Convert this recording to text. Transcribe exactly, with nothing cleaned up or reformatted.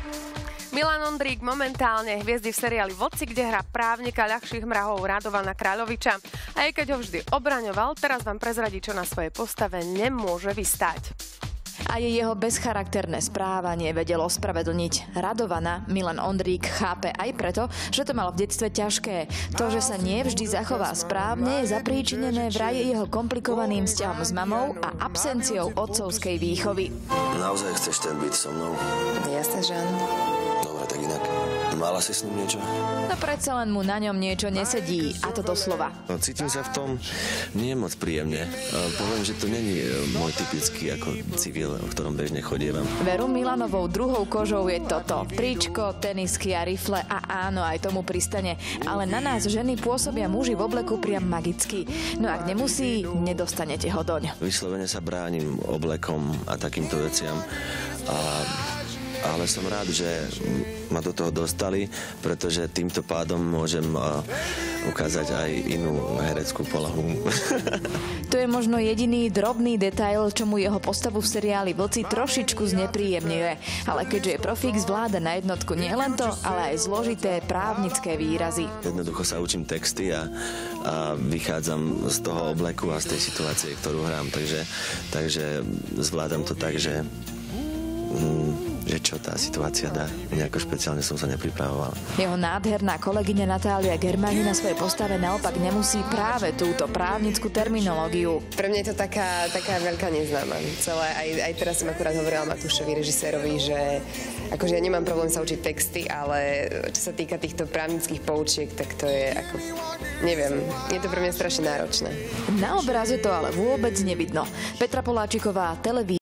Milan Ondrík momentálne hviezdi v seriáli Vodci, kde hrá právnika ľahších mrahov Radovana Kráľoviča. A aj keď ho vždy obraňoval, teraz vám prezradí, čo na svojej postave nemôže vystáť. A je jeho bezcharakterné správanie vedelo ospravedlniť Radovana Milan Ondrík chápe aj preto, že to mal v detstve ťažké. To, že sa nie vždy zachová správne, je zapríčinené vraj jeho komplikovaným vzťahom s mamou a absenciou otcovskej výchovy. Naozaj chceš ten byť so mnou? Jasné, že áno. Dobre, tak inak. Mala si s ním niečo? No predsa len mu na ňom niečo nesedí, a to doslova. No, cítim sa v tom nie moc príjemne. Poviem, že to není môj typický ako civil, o ktorom bežne chodievam. Veru Milanovou druhou kožou je toto. Tričko, tenisky a rifle a áno, aj tomu pristane. Ale na nás ženy pôsobia muži v obleku priam magicky. No ak nemusí, nedostanete ho doň. Vyslovene sa bránim oblekom a takýmto veciam. A ale som rád, že ma do toho dostali, pretože týmto pádom môžem uh, ukázať aj inú hereckú polahu. To je možno jediný drobný detail, čo mu jeho postavu v seriáli Vlci trošičku znepríjemňuje. Ale keďže je profík, zvláda na jednotku nielen to, ale aj zložité právnické výrazy. Jednoducho sa učím texty a, a vychádzam z toho obleku a z tej situácie, ktorú hrám. Takže, takže zvládam to tak, že... Mm, že čo tá situácia dá. Nejako špeciálne som sa nepripravoval. Jeho nádherná kolegyňa Natália Germani na svojej postave naopak nemusí práve túto právnickú terminológiu. Pre mňa je to taká, taká veľká neznáma. Celé, aj, aj teraz som akurát hovorila Matúšovi, režisérovi, že akože ja nemám problém sa učiť texty, ale čo sa týka týchto právnických poučiek, tak to je ako... Neviem, je to pre mňa strašne náročné. Na obraze to ale vôbec nevidno. Petra Poláčiková, televízia.